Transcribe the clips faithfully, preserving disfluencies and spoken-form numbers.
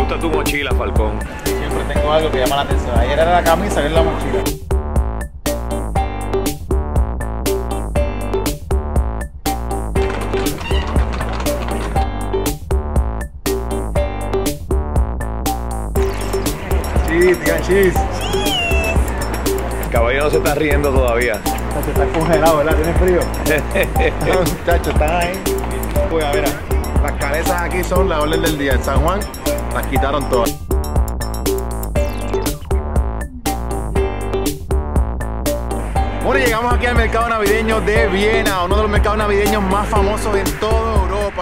gusta tu mochila, Falcón? Siempre tengo algo que llama la atención. Ayer era la camisa, ayer la mochila. Cheese, digan cheese. El caballo no se está riendo todavía. Se está congelado, ¿verdad? ¿Tiene frío? Los muchachos están ahí. Pues, mira, las cabezas aquí son la orden del día. En San Juan las quitaron todas. Bueno, llegamos aquí al mercado navideño de Viena, uno de los mercados navideños más famosos en toda Europa.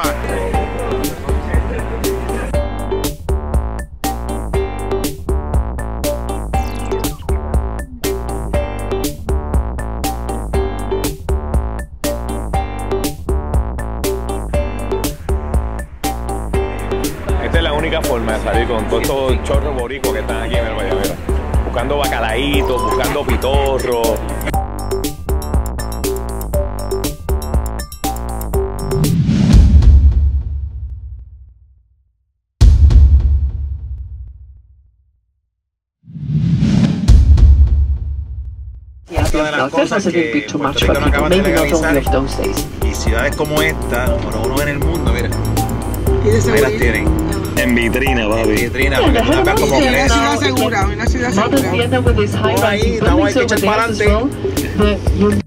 Esta es la única forma de salir con todos estos chorros boricos que están aquí en el Valle, mira. Buscando bacalaitos, buscando pitorros. Una de las cosas que Puerto Rico no acaba de legalizar, y ciudades como esta, número uno en el mundo, mira, ahí las tienen. En vitrina, papi. En vitrina, porque tú acá como que una ciudad segura, una ciudad segura. Vamos ahí, estamos ahí que echar para adelante.